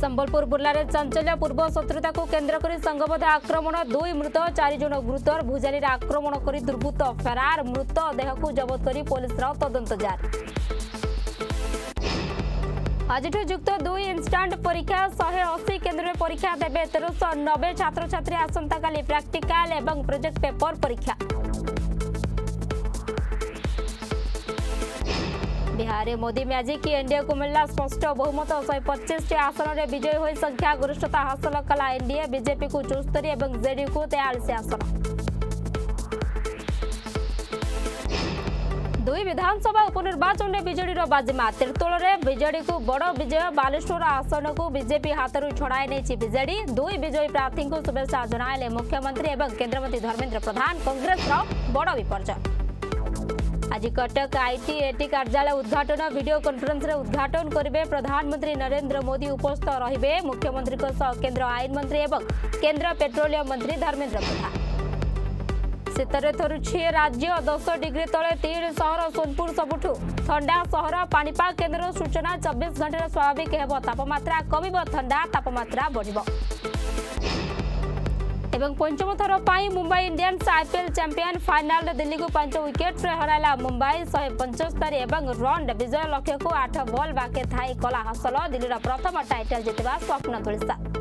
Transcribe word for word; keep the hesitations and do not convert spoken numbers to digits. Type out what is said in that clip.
संबलपुर बुर्लारे चांचल्य पूर्व शत्रुता को केन्द्र कर संघबद्ध आक्रमण दुई मृत चार जन गुरुतर भुजाली आक्रमण कर दुर्बृत्त फेरार मृत देह को जबत कर पुलिस तदंत जारी। आज युक्त दुई इन्स्टांट परीक्षा शहे अशी केन्द्र में परीक्षा देवे तेरश नबे छात्र छात्री आसंता काली प्रैक्टिकल एवं प्रोजेक्ट पेपर परीक्षा। बिहार में मोदी मैजिक एनडीए को मिलला स्पष्ट बहुमत शहे पच्चीस टी आसन में विजयी हो संख्या गरिष्ठता हासिल कला एनडीए बीजेपी को चौस्तरी और जेडीयू को तेयालीस आसन। दुई विधानसभा उपनिर्वाचन में बीजेडी बाजिमा तिर्तोल में बीजेडी को बड़ विजय बालेश्वर आसन को बीजेपी हाथरू छड़ाई नहीं बीजेडी दुई विजयी प्रार्थी को शुभेच्छा जनाइले मुख्यमंत्री एवं केन्द्रमंत्री धर्मेन्द्र प्रधान कांग्रेस बड़ विपर्जय। आज कटक आईटी एटी कार्यालय उद्घाटन वीडियो कॉन्फ्रेंस रे उद्घाटन करेंगे प्रधानमंत्री नरेंद्र मोदी उपस्थित रहिबे मुख्यमंत्री केन्द्र आईन मंत्री एवं केन्द्र पेट्रोलियम मंत्री धर्मेन्द्र प्रधान। शीतरे थरुछि राज्य दस डिग्री तले तीन सहर सोनपुर सबुठु ठंडा सहर पानीपाग केन्द्र सूचना चौबीस घंटे स्वाभाविक हेब तापमात्रा कमिब ठंडा तापमात्रा बढ़िबो। एवं पंचम थर पाई Mumbai Indians IPL champion final Delhi को पांच विकेट रे हराइला मुंबई शहे पंचस्तरी एवं रन विजय लक्ष्य को आठ बॉल बाके थाई कला हासिल दिल्ली प्रथम टाइटल जितवा स्वप्न तुलिसा।